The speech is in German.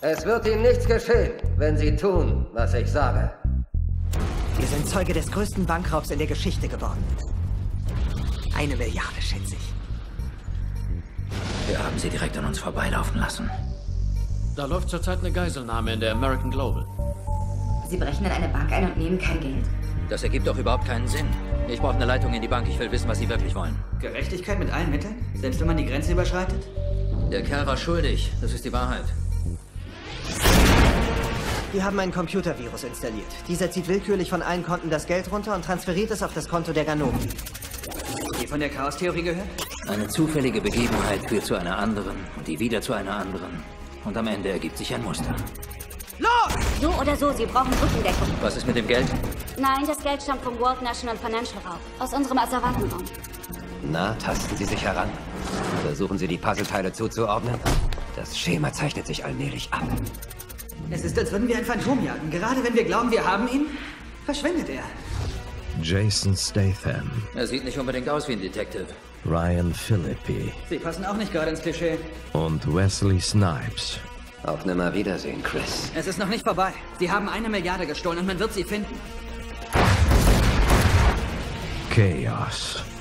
Es wird Ihnen nichts geschehen, wenn Sie tun, was ich sage. Wir sind Zeuge des größten Bankraubs in der Geschichte geworden. 1 Milliarde, schätze ich. Wir haben sie direkt an uns vorbeilaufen lassen. Da läuft zurzeit eine Geiselnahme in der American Global. Sie brechen in eine Bank ein und nehmen kein Geld? Das ergibt doch überhaupt keinen Sinn. Ich brauche eine Leitung in die Bank. Ich will wissen, was sie wirklich wollen. Gerechtigkeit mit allen Mitteln? Selbst wenn man die Grenze überschreitet? Der Kerl war schuldig. Das ist die Wahrheit. Wir haben ein Computervirus installiert. Dieser zieht willkürlich von allen Konten das Geld runter und transferiert es auf das Konto der Ganoven. Je von der Chaos-Theorie gehört? Eine zufällige Begebenheit führt zu einer anderen und die wieder zu einer anderen. Und am Ende ergibt sich ein Muster. Los! So oder so, Sie brauchen Rückendeckung. Was ist mit dem Geld? Nein, das Geld stammt vom World National Financial Raub. Aus unserem Asservatenraum. Na, tasten Sie sich heran. Versuchen Sie, die Puzzleteile zuzuordnen. Das Schema zeichnet sich allmählich ab. Es ist, als würden wir ein Phantom jagen. Gerade wenn wir glauben, wir haben ihn, verschwindet er. Jason Statham, Er sieht nicht unbedingt aus wie ein Detective. Ryan Phillippe Sie passen auch nicht gerade ins Klischee. und Wesley Snipes. Auf Nimmerwiedersehen, Chris. Es ist noch nicht vorbei. Sie haben 1 Milliarde gestohlen und man wird sie finden. Chaos.